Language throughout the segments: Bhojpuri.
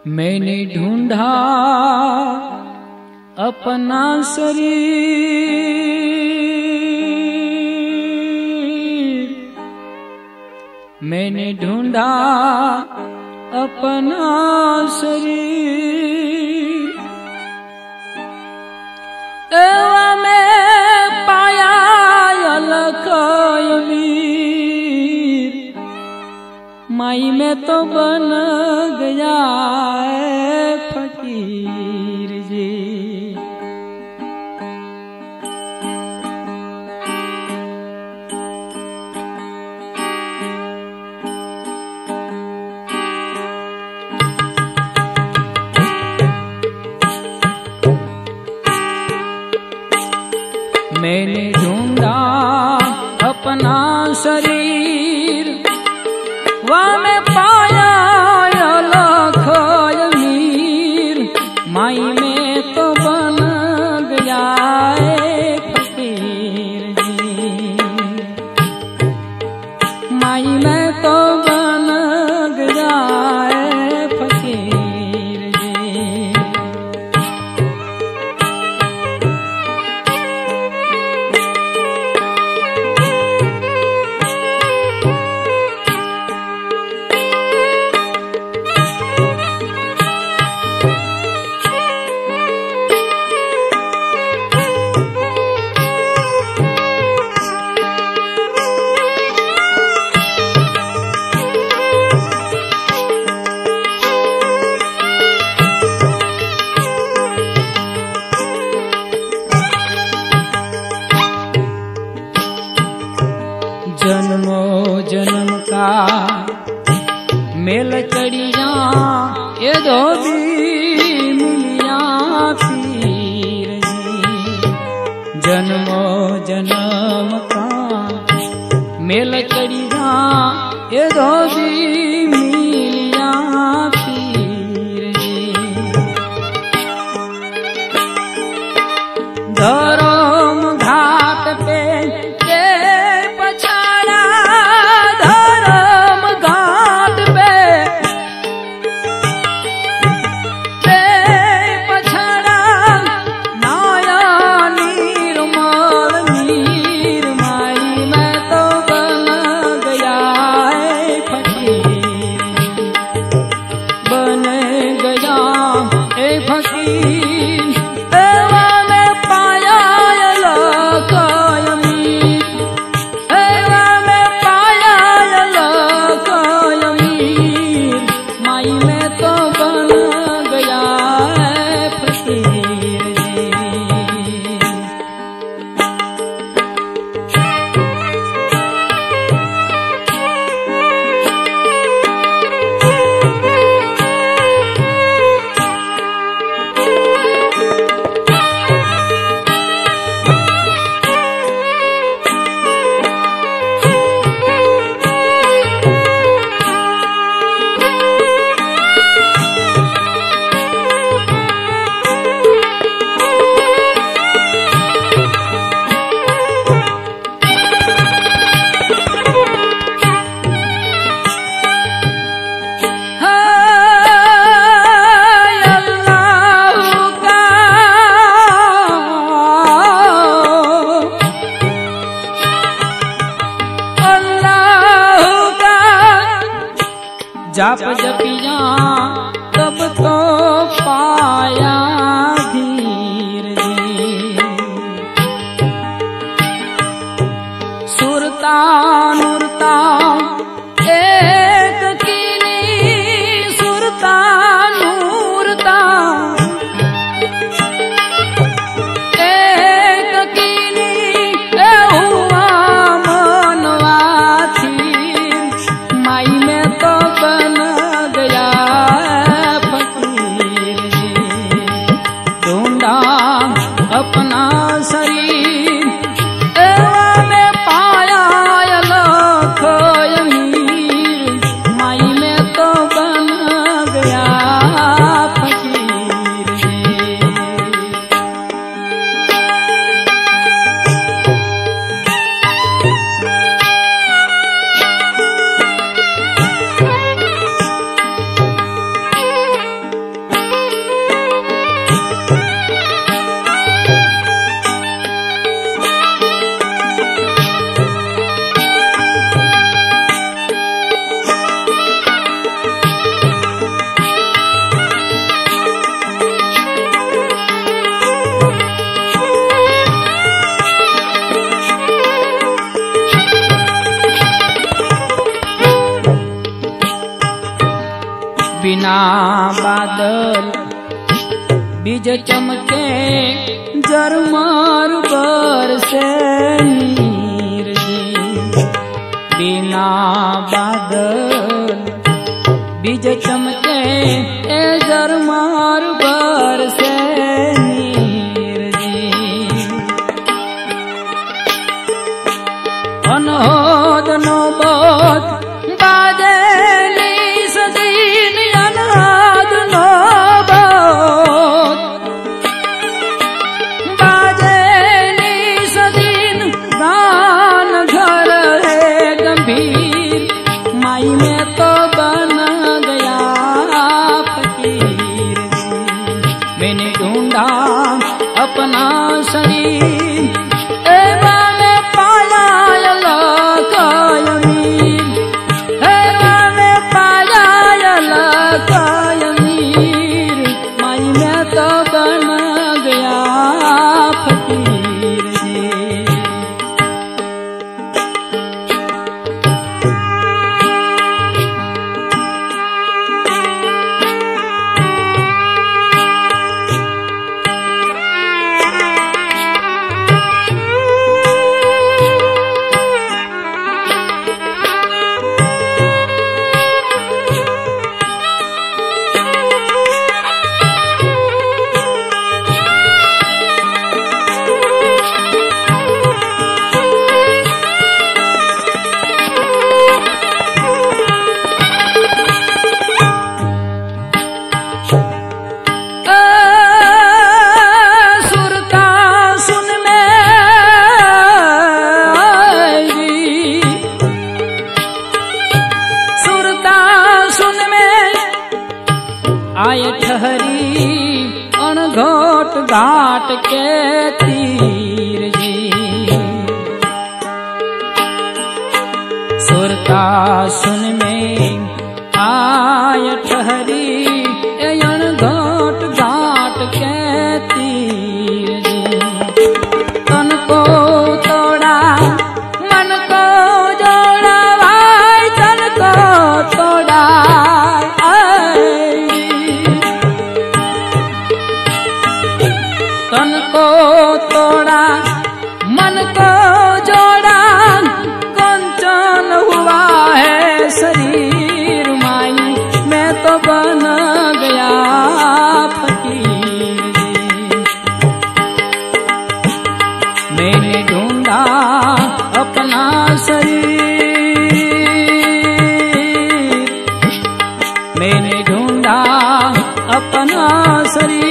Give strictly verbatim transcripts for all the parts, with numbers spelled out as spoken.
मैंने ढूंढा अपना शरीर, मैंने ढूंढा अपना शरीर, एवं मैं पाया अलग अमीर, माई में तो बन गया है फकीर जी। मैंने ढूंढा अपना शरीर, वह मैं पाया अलग अमीर, माई में तो बन गया है फकीर जी, माई में तो बन गया है फकीर जी। जन्मो जन्म का मेल चढ़िया ये दो भी मिलिया पीर जी, जन्मो जन्म का मेल चढ़िया ये दो भी मिलिया पीर जी। धर्म घाट पे जाप जपिया तब तो पाया धीर जी, सुरता नूरता एक कीनी, सुरता नूरता एक कीनी, हुआ मनवा थी, माई में तो बन गया फकीर जी। ढूंढा अपना शरीर, एवं में पाया अलग बिना बादल बीज चमके झरमर बरसे नीर जी। बिना बादल बीज चमके झरमर बरसे नीर जी। अनहोद नौबत बाजे सदीन अनहोद नौबत बाजे सदीन गान घर है गंभीर माई में तो बन गया फकीर। मैंने ढूंढा अपना शरीर आए ठहरी अणघोट घाट के तीर जी। सुरता सुन में आए ठहरी अणघोट घाट के तीर जी। तन को तोड़ा मन को जोड़ा भाई तन को तोड़ा तन को तोड़ा मन को जोड़ा कंचन हुआ है शरीर माई मैं तो बन गया फकीर। मैंने ढूंढा अपना शरीर मैंने ढूंढा अपना शरीर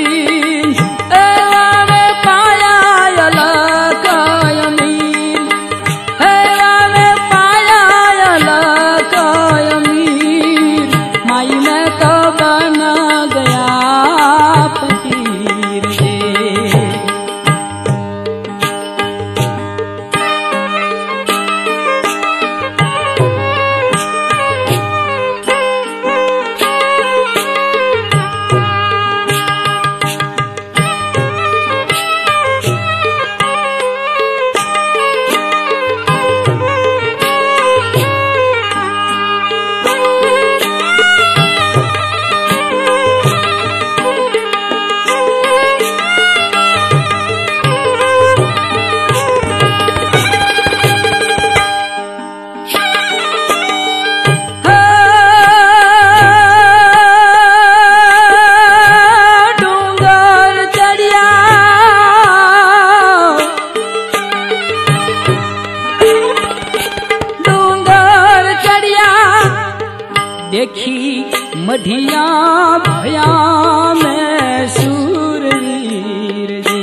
देखी मढ़िया भया में सूरवीर जी।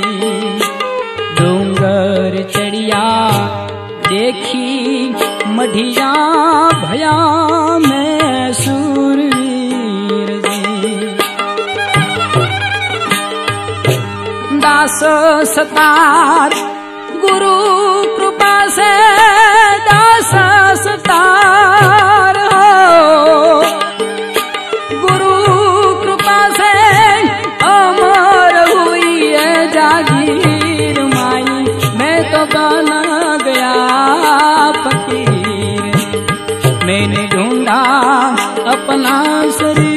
डूंगर चढ़िया देखी मढ़िया भया में सूरवीर जी। दास सतार गुरु कृपा से दास सतार जागीर माई मैं तो बना गया फकीर। मैंने ढूंढा अपना शरीर